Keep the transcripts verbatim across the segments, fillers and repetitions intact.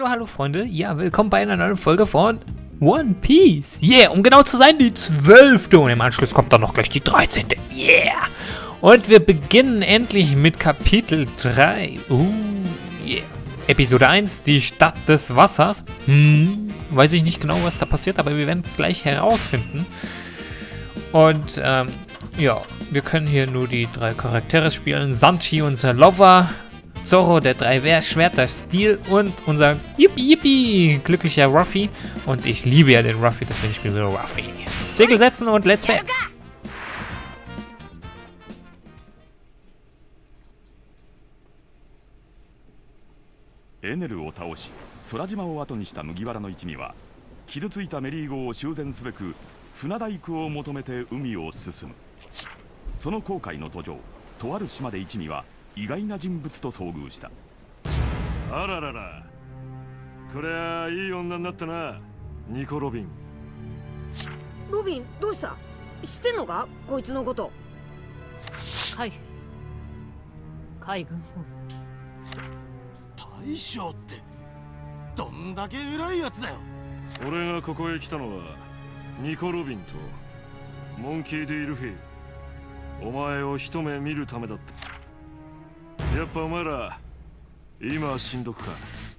Hallo, hallo Freunde. Ja, willkommen bei einer neuen Folge von One Piece. Yeah, um genau zu sein, die zwölfte. Und im Anschluss kommt dann noch gleich die dreizehnte. Yeah. Und wir beginnen endlich mit Kapitel drei. Uh, yeah. Episode eins, die Stadt des Wassers. Hm, weiß ich nicht genau, was da passiert, aber wir werden es gleich herausfinden. Und, ähm, ja, wir können hier nur die drei Charaktere spielen. Sanji, unser Lover. Zoro, der drei Schwerter Stil und unser Yippie Yippie glücklicher Ruffy. Und ich liebe ja den Ruffy, deswegen spielen wir Ruffy. Segel setzen und let's fest. エネルを倒し、空島を後にした麦わらの一味は傷ついたメリー号を修繕すべく船大工を求めて海を進む。その航海の途上、とある島で一味は意外な人物と遭遇した。 あららら、これはいい女になったな、ニコ・ロビン。 ロビン、どうした？知ってんのか、こいつのこと。 海兵、海軍本部。 大将ってどんだけ偉いやつだよ。 俺がここへ来たのはニコ・ロビンとモンキー・ディ・ルフィ、お前を一目見るためだった。やっぱお前ら今しんどくか。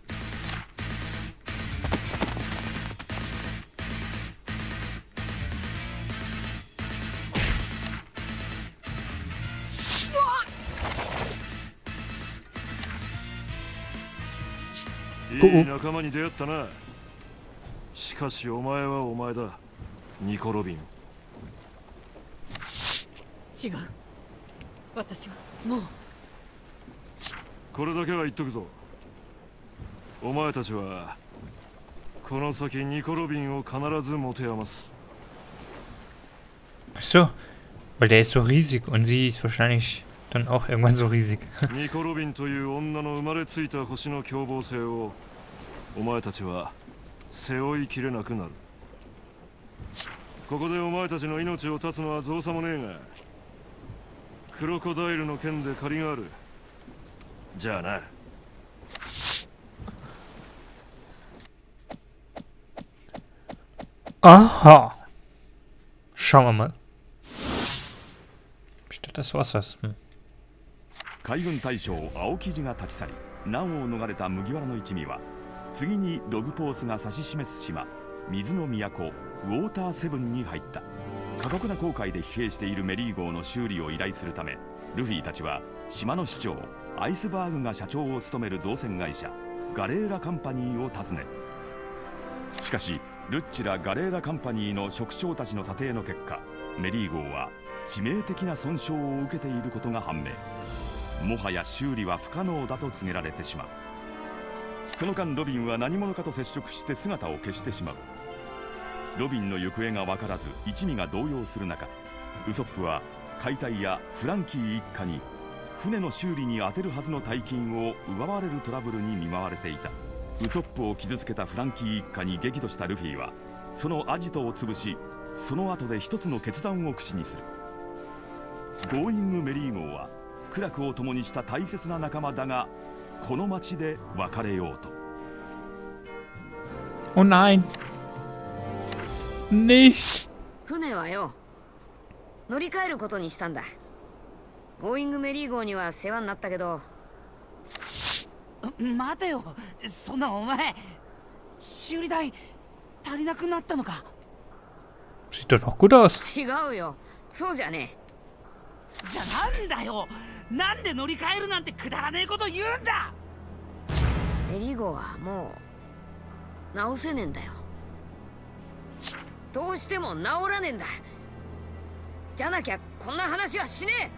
いい仲間に出会ったな。しかしお前はお前だ、ニコ・ロビン。 違う、私はもう。 これだけは言っとくぞ。お前たちはこの先ニコ・ロビンを必ず持て余す。 Ach so, weil der ist so riesig und sie ist wahrscheinlich dann auch irgendwann so riesig. ニコ・ロビンという女の生まれついた星の凶暴性をお前たちは背負いきれなくなる。ここでお前たちの命を絶つのは造作もねえが、クロコダイルの剣で借りがある。じゃあな。 Aha. Schauen wir mal. Stadt des Wassers. Hm. 海軍大将青生地が立ち去り、難を逃れた麦わらの一味は次にログポースが指し示す島、水の都ウォーターセブンに入った。過酷な航海で疲弊しているメリー号の修理を依頼するため、ルフィたちは島の市長アイスバーグが社長を務める造船会社ガレーラカンパニーを訪ねる。しかしルッチらガレーラカンパニーの職長たちの査定の結果、メリー号は致命的な損傷を受けていることが判明。もはや修理は不可能だと告げられてしまう。その間ロビンは何者かと接触して姿を消してしまう。ロビンの行方が分からず一味が動揺する中、ウソップは解体やフランキー一家に船の修理に充てるはずの大金を奪われるトラブルに見舞われていた。ウソップを傷つけたフランキー一家に激怒したルフィはそのアジトを潰し、その後で一つの決断を口にする。ゴーイングメリー号は苦楽を共にした大切な仲間だが、この町で別れようと。 Oh nein. Nicht. 船はよ、乗り換えることにしたんだ。ゴーイングメリー号には世話になったけど。 待てよ、そんなお前修理代足りなくなったのか。 Sieht doch noch gut aus. 違うよ、そうじゃねえ。 じゃあなんだよ、なんで乗り換えるなんてくだらねえこと言うんだ。 メリー号はもう直せねえんだよ。どうしても治らねえんだ。じゃなきゃこんな話はしねえ。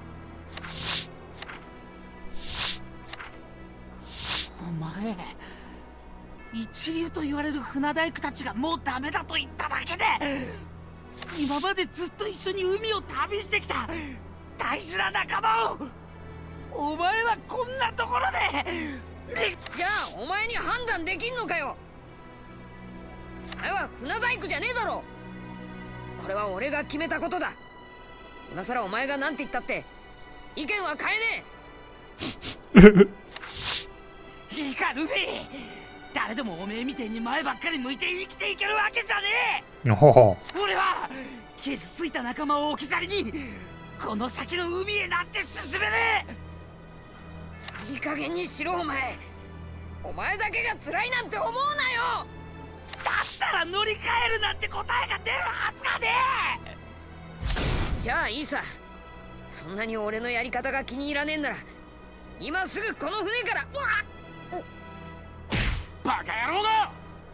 お前、一流と言われる船大工たちがもうダメだと言っただけで、今までずっと一緒に海を旅してきた大事な仲間をお前はこんなところで。 じゃあお前に判断できんのかよ。お前は船大工じゃねえだろ。これは俺が決めたことだ。今さらお前が何て言ったって意見は変えねえ。 いいかルフィ、 誰でもおめえみてえに前ばっかり向いて生きていけるわけじゃねえ。 ほほ。 俺は傷ついた仲間を置き去りにこの先の海へなんて進めねえ。いい加減にしろお前。お前だけが辛いなんて思うなよ。 だったら乗り換えるなんて答えが出るはずがねえ。 じゃあいいさ。そんなに俺のやり方が気に入らねえんなら今すぐこの船から。うわっ、 バカ野郎が！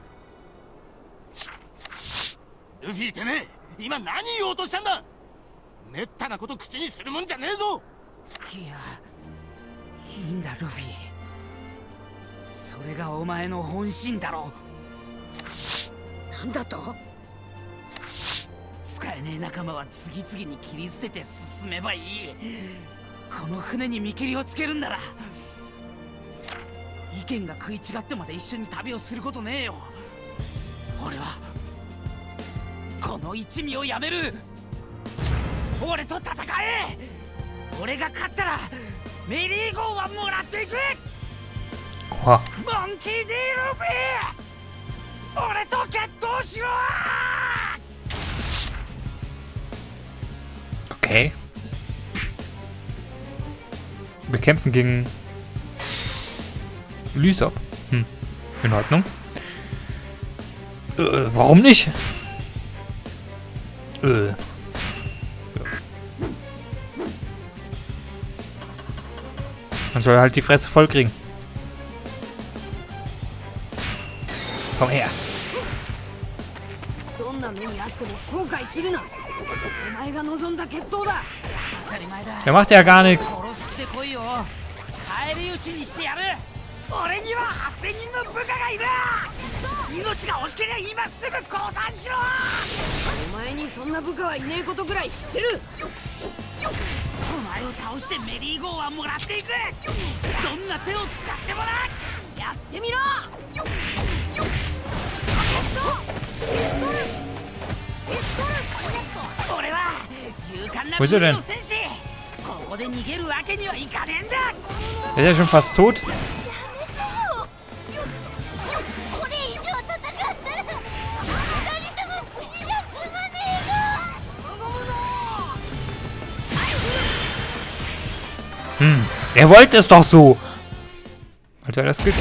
ルフィてめえ今何言おうとしたんだ。めったなこと口にするもんじゃねえぞ。 いや、いいんだルフィ。それがお前の本心だろう。 なんだと？ 使えねえ仲間は次々に切り捨てて進めばいい。この船に見切りをつけるんなら意見が食い違ってまで一緒に旅をすることねえよ。俺はこの一味をやめる。俺と戦え。俺が勝ったらメリーゴーはもらっていく。 Oha. モンキー D ルフィ、俺と決闘しろ。 Okay. Wir kämpfen gegen Lysop. Hm. In Ordnung. Äh, warum nicht? Äh. Man soll halt die Fresse voll kriegen. Komm her. Der macht ja gar nichts. 俺にははっせんにんの部下がいる。命が惜しけりゃ今すぐ降参しろ。 お前にそんな部下はいねえことぐらい知ってる。 お前を倒してメリーゴーはもらっていく。どんな手を使ってもな。やってみろ。俺は勇敢な武の戦士。ここで逃げるわけにはいかねえんだ。 Er ist ja schon fast tot. Hm, er wollte es doch so. Hat er das gekriegt?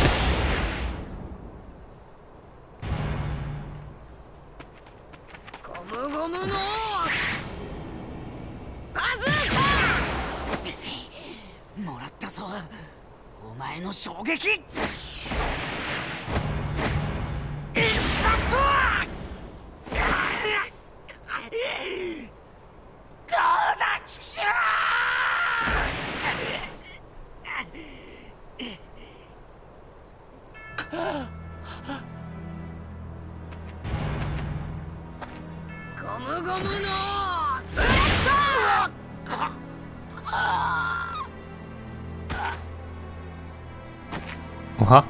Oha.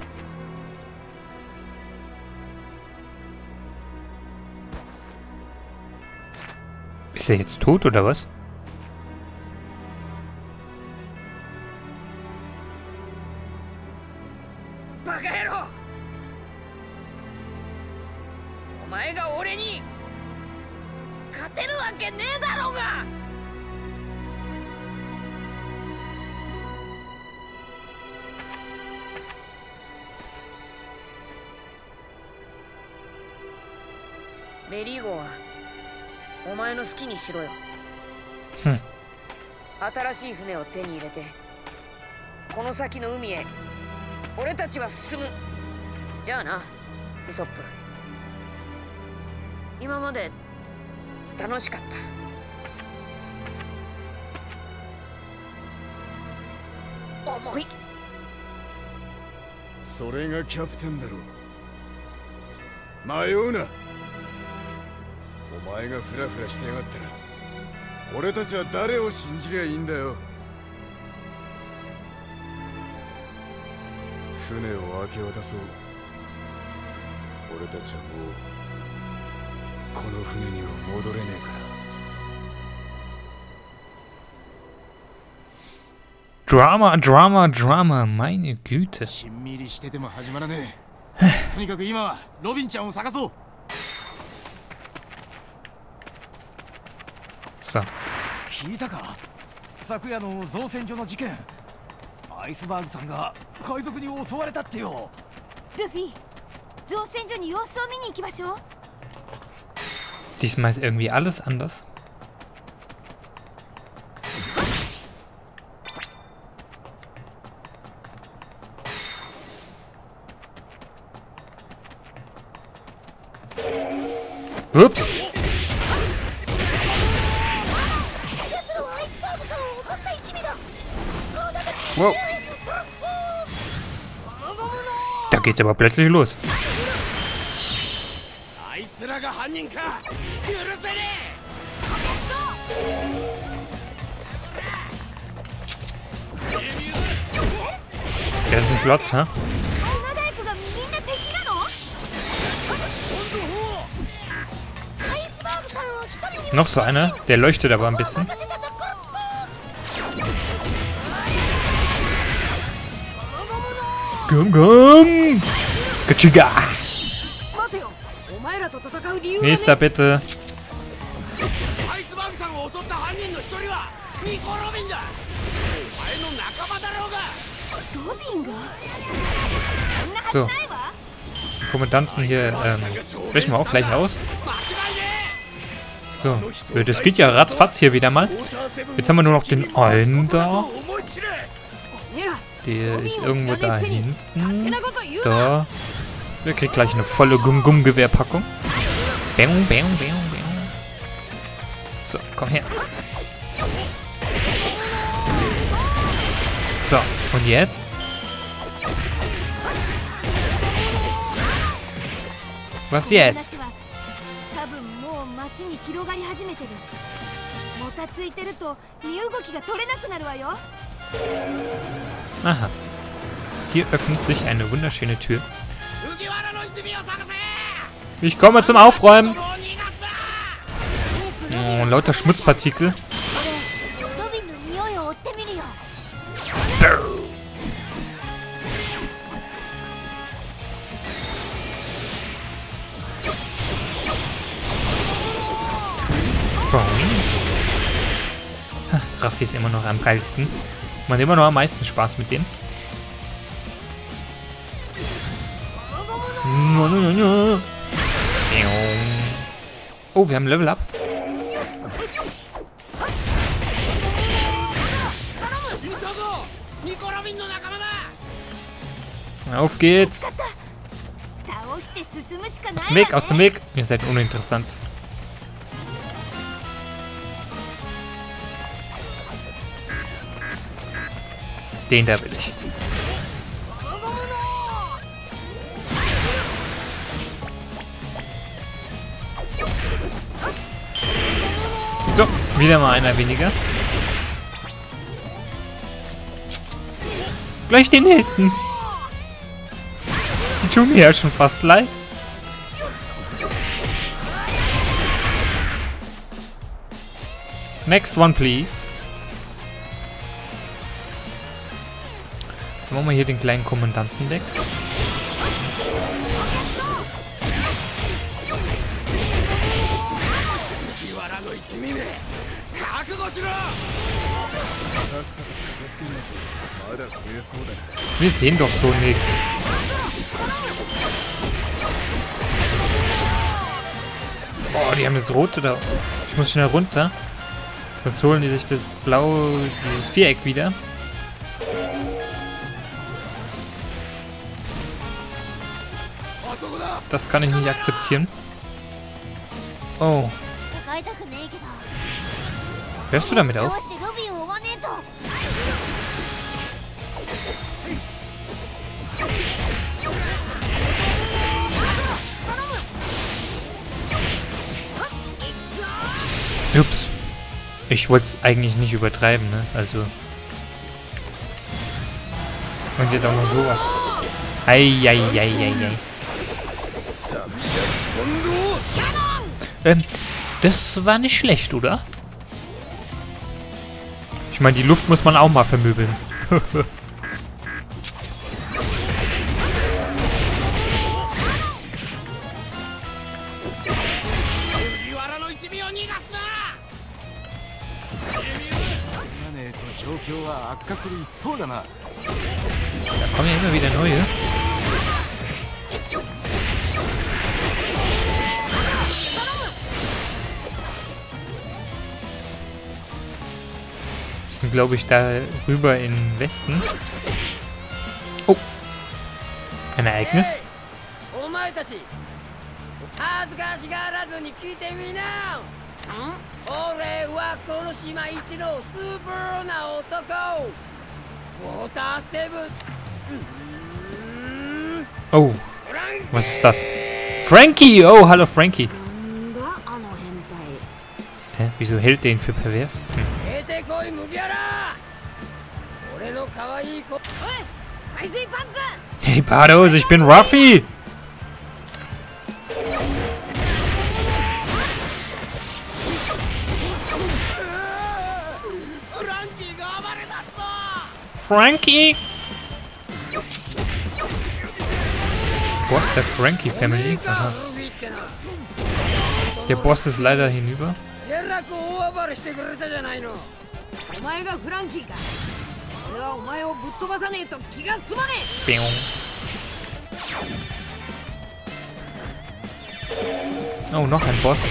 Ist er jetzt tot oder was? Bakaero! お前が俺に勝てるわけねえだろうが。メリーゴーはお前の好きにしろよ。新しい船を手に入れてこの先の海へ俺たちは進む。じゃあなウソップ。今まで楽しかった。重い。 それがキャプテンだろ。迷うな。お前がフラフラしてやがったら俺たちは誰を信じりゃいいんだよ。船を明け渡そう。俺たちはもうこの船には戻れねえから。 Drama, Drama, Drama, meine Güte. しんみりしてても始まらねえ。 とにかく今はロビンちゃんを探そう。 So. 聞いたか？昨夜の造船所の事件。アイスバーグさんが海賊に襲われたってよ。 ルフィ、造船所に様子を見に行きましょう。 Diesmal ist irgendwie alles anders. Ups. Wow. Da geht's aber plötzlich los. Das ist ein Klotz, hä? Noch so einer, der leuchtet aber ein bisschen. Komm, komm! Kachiga! Nächster bitte. So. Die Kommandanten hier, ähm, sprechen wir auch gleich aus. So, das geht ja ratzfatz hier wieder mal. Jetzt haben wir nur noch den einen da. Der ist irgendwo da hinten. Da. Der kriegt gleich eine volle Gumm-Gumm-Gewehrpackung. Bäng, bäng, bäng, bäng. So, komm her. So, und jetzt? Was jetzt? Aha. Hier öffnet sich eine wunderschöne Tür. Ich komme zum Aufräumen. Oh, lauter Schmutzpartikel. Raffi ist immer noch am geilsten. Man hat immer noch am meisten Spaß mit dem. Oh, wir haben Level Up. Auf geht's. Aus dem Weg, aus dem Weg. Ihr seid uninteressant. Den da will ich. So, wieder mal einer weniger. Gleich den nächsten. Die tun mir ja schon fast leid. Next one, please. Dann machen wir hier den kleinen Kommandanten weg. Wir sehen doch so nichts. Boah, die haben das Rote da. Ich muss schnell runter. Sonst holen die sich das blaue, dieses Viereck wieder. Das kann ich nicht akzeptieren. Oh. Hörst du damit auf? Ups. Ich wollte es eigentlich nicht übertreiben, ne? Also. Und jetzt auch noch sowas. Eieieiei. Ähm, das war nicht schlecht, oder? Ich meine, die Luft muss man auch mal vermöbeln. Da kommen ja immer wieder neue. Müssen, glaube ich, da rüber in den Westen. Oh. Ein Ereignis. Oh, was ist das? Frankie! Oh, hallo Frankie. Hä, wieso hält der ihn für pervers? Hm. Hey Bardos, ich bin Ruffy! Frankie! Boss der Frankie Family. Aha. Der Boss ist leider hinüber. Oh, noch ein Boss.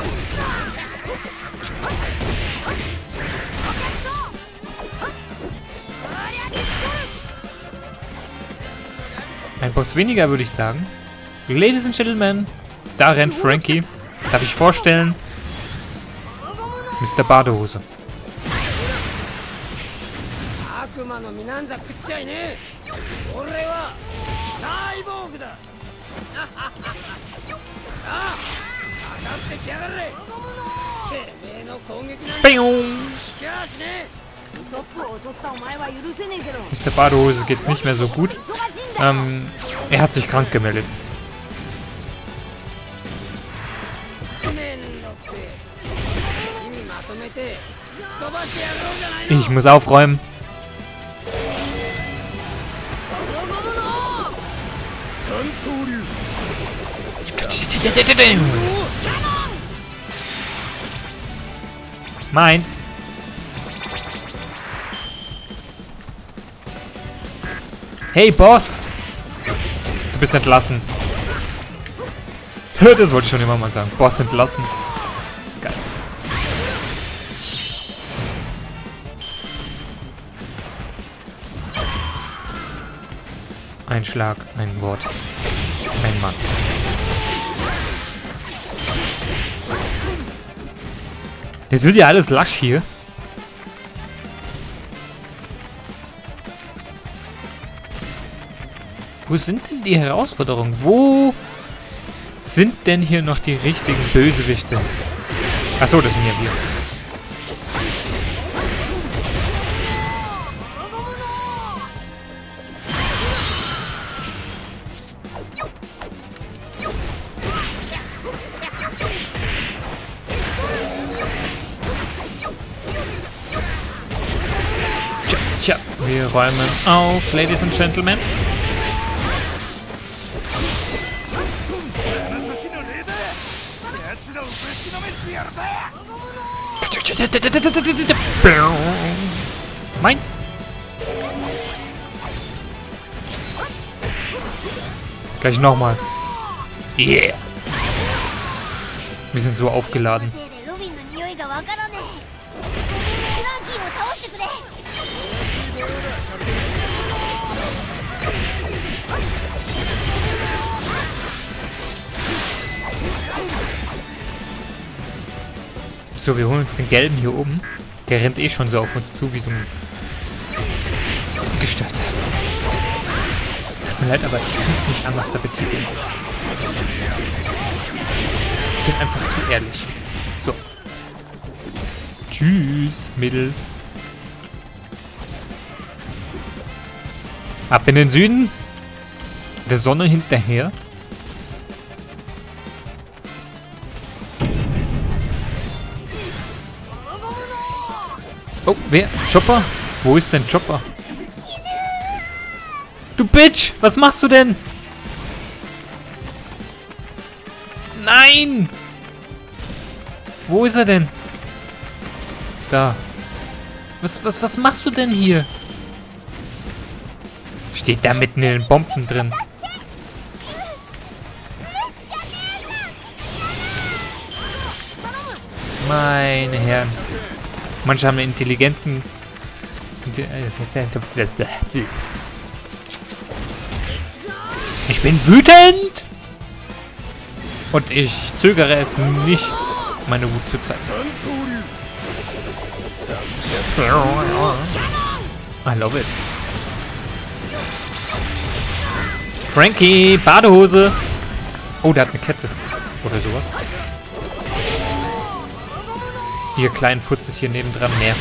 Ein Boss weniger, würde ich sagen. Ladies and Gentlemen, da rennt Frankie. Darf ich vorstellen? Mister Badehose. Mister Badehose geht's nicht mehr so gut. Ähm, er hat sich krank gemeldet. Ich muss aufräumen. Meins. Hey, Boss! Du bist entlassen. Das wollte ich schon immer mal sagen. Boss entlassen. Geil. Ein Schlag, ein Wort, ein Mann. Jetzt wird ja alles lasch hier. Wo sind denn die Herausforderungen? Wo sind denn hier noch die richtigen Bösewichte? Achso, das sind ja wir. Tja, wir räumen auf, Ladies and Gentlemen. Meins. Gleich nochmal. Yeah. Wir sind so aufgeladen. So, wir holen uns den gelben hier oben. Der rennt eh schon so auf uns zu, wie so ein Gestörter. Tut mir leid, aber ich kann es nicht anders da betiteln. Ich bin einfach zu ehrlich. So. Tschüss, Mädels. Ab in den Süden. Der Sonne hinterher. Oh, wer? Chopper? Wo ist denn Chopper? Du Bitch! Was machst du denn? Nein! Wo ist er denn? Da. Was, was, was machst du denn hier? Steht da mitten in den Bomben drin. Meine Herren. Manche haben Intelligenzen. Ich bin wütend! Und ich zögere es nicht, meine Wut zu zeigen. I love it. Frankie, Badehose. Oh, der hat eine Kette. Oder sowas. Ihr kleinen Futz ist hier nebendran mehr.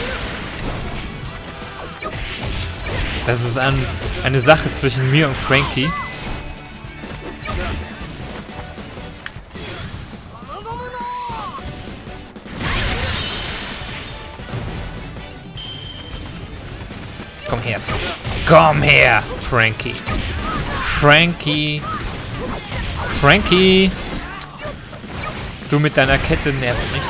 Das ist ein, eine Sache zwischen mir und Frankie. Komm her. Komm her, Frankie. Frankie. Frankie. Du mit deiner Kette nervst mich.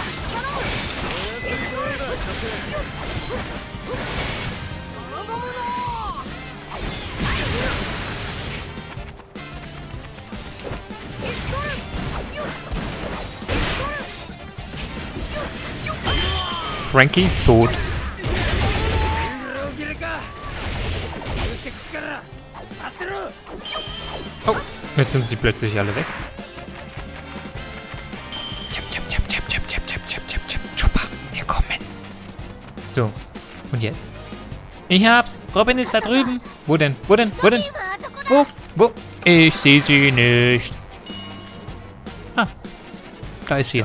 Frankie ist tot. Oh, jetzt sind sie plötzlich alle weg. Chopper, wir kommen. So, und jetzt? Ich hab's. Robin ist da drüben. Wo denn? Wo denn? Wo denn? Wo? Wo? Ich sehe sie nicht. Ah, da ist sie.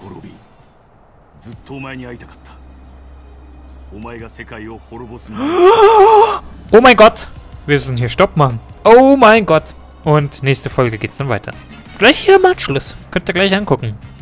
Oh mein Gott! Wir müssen hier Stopp machen. Oh mein Gott! Und nächste Folge geht's dann weiter. Gleich hier im Anschluss. Könnt ihr gleich angucken.